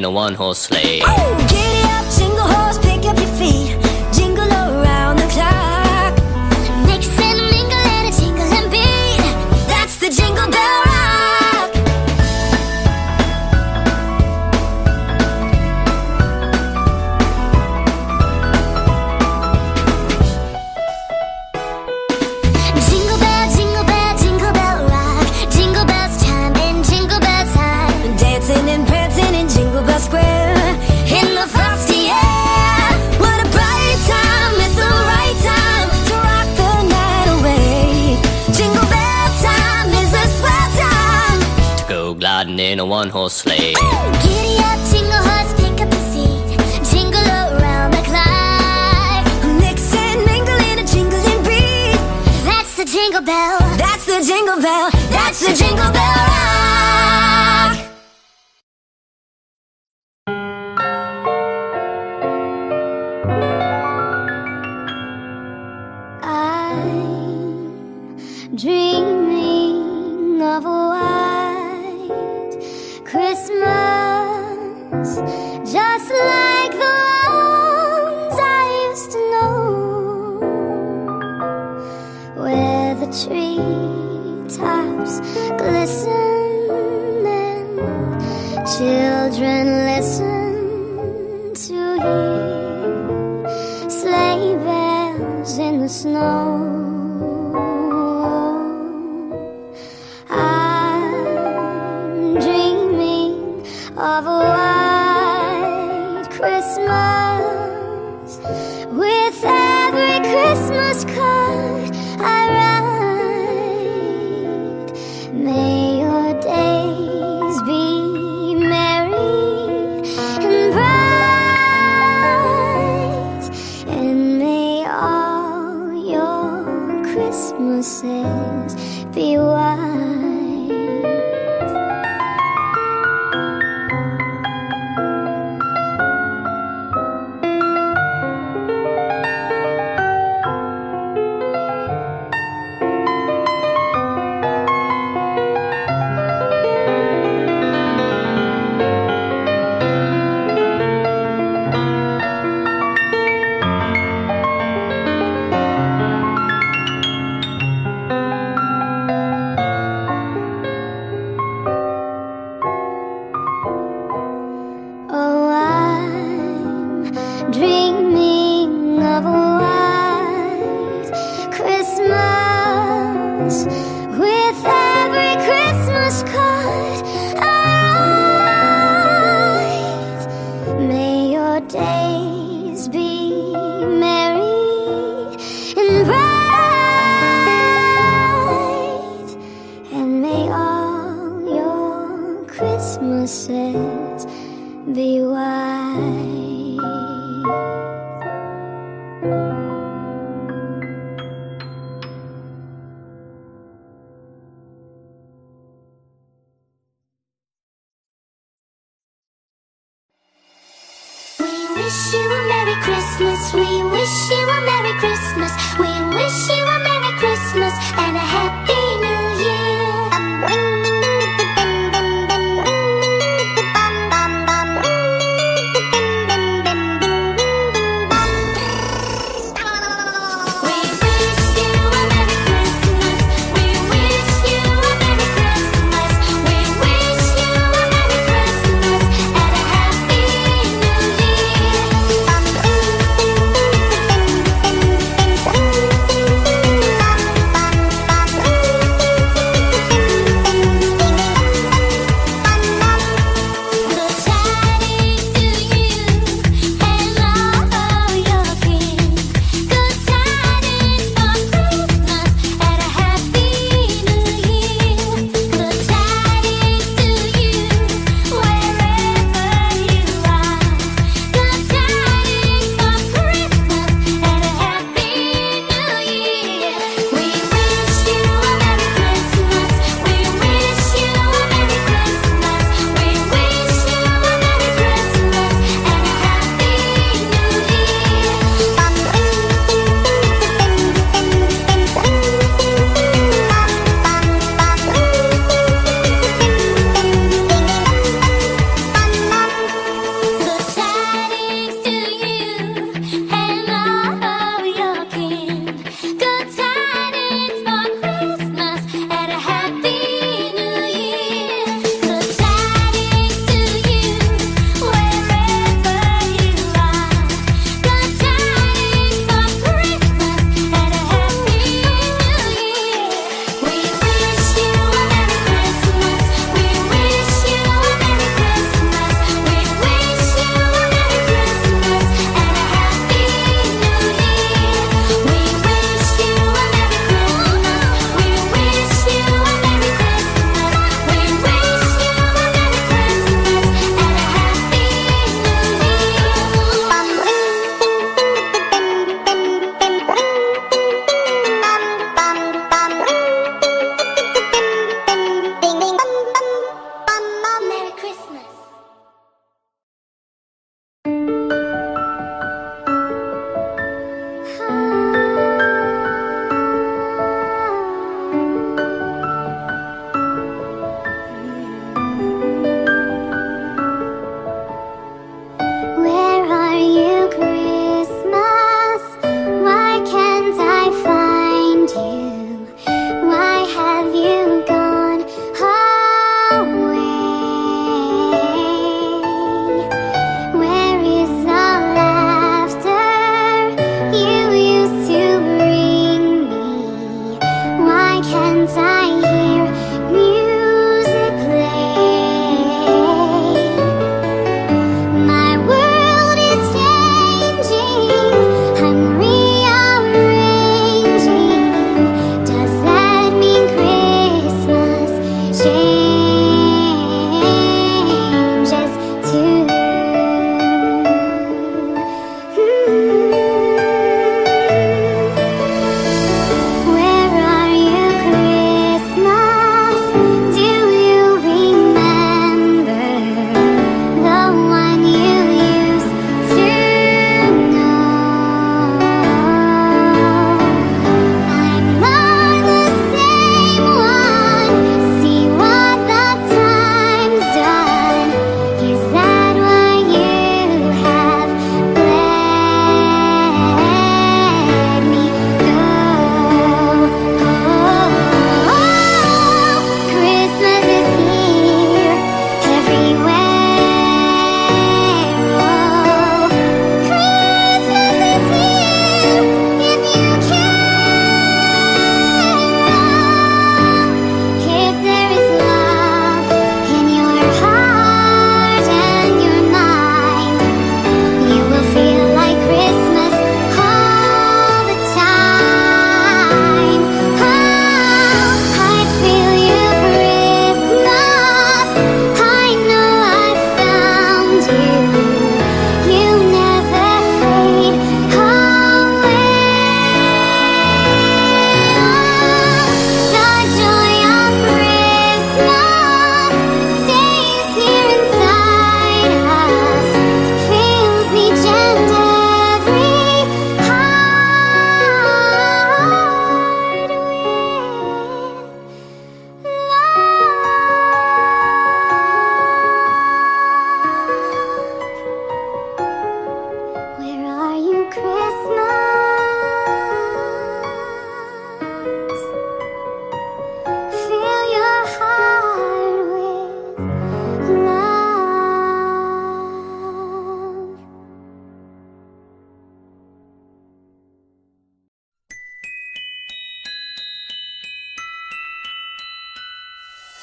in a one-horse sleigh. Oh! Giddy up, jingle horse, pick up your feet, jingle around the clock. Mix and mingle and a jingling beat, that's the Jingle Bell Rock. Jingle bell, jingle bell, jingle bell rock. Jingle bells chime in jingle bell time, dancing and prancing in Jingle Bell Square in the frosty air. What a bright time, it's the right time to rock the night away. Jingle bell time is a swell time To go gliding in a one-horse sleigh. Giddy up, jingle horse, pick up your feet, jingle around the clock. Mix and mingle in a jingling beat, that's the Jingle Bell, that's the Jingle Bell, that's the Jingle Bell Rock. I'm dreaming of a white Christmas, just like the ones I used to know, where the treetops glisten and children listen to hear sleigh bells in the snow. I'm dreaming of a white Christmas, with every Christmas card I write. May your days be merry and bright, and may all your Christmases be white. Oh, I'm dreaming of a white Christmas, with every Christmas card I write. May your days be merry and bright, and may all your Christmases be white. We wish you a Merry Christmas. We wish you a Merry Christmas. We wish you a Merry Christmas and a Happy New Year.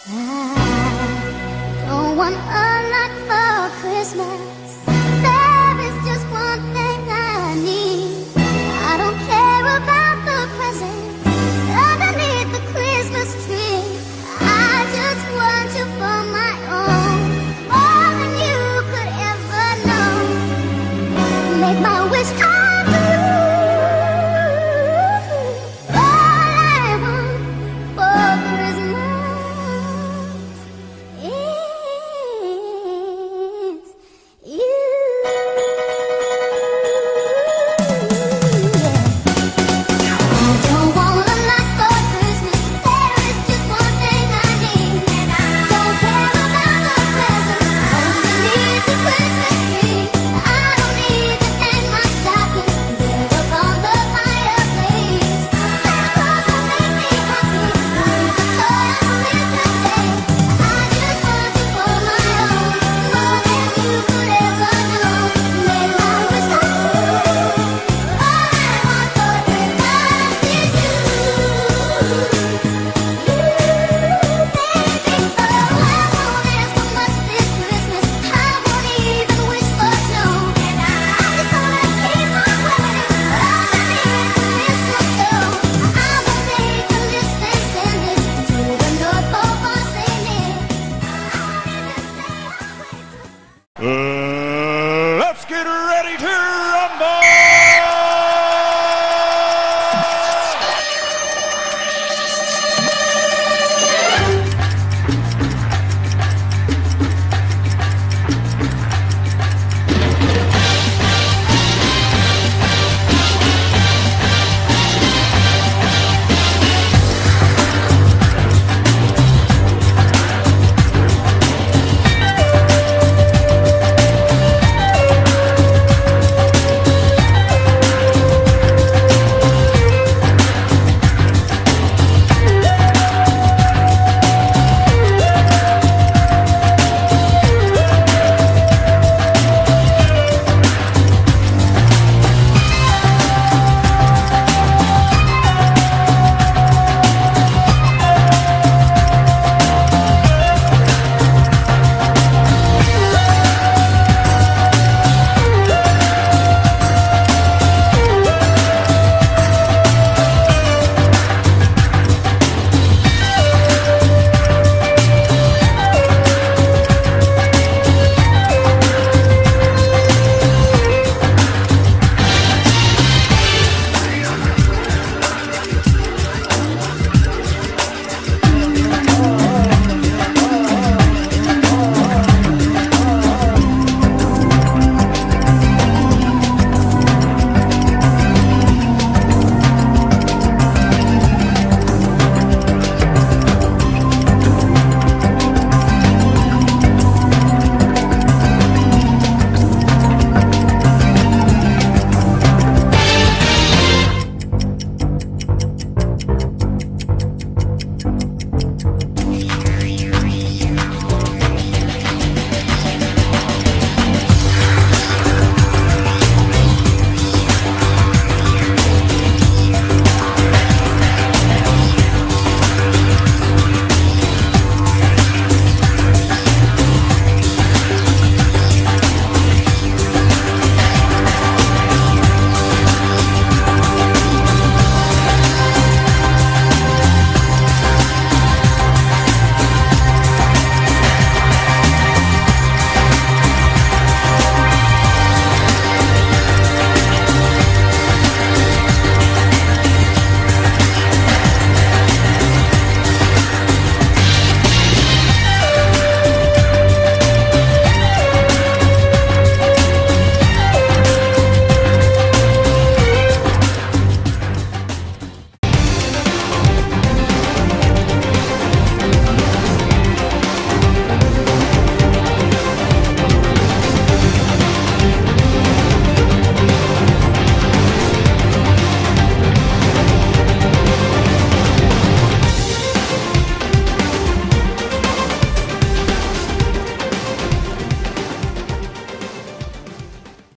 I don't want a lot for Christmas.